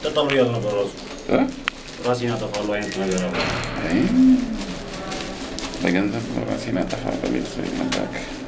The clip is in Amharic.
ጠጣም ነው ያለው በራሱ ራሴን አጠፋለሁ አይነት ነገር አለ። ለገንዘብ ራሴን አጠፋለሁ ቢል ሰው ይመጣል።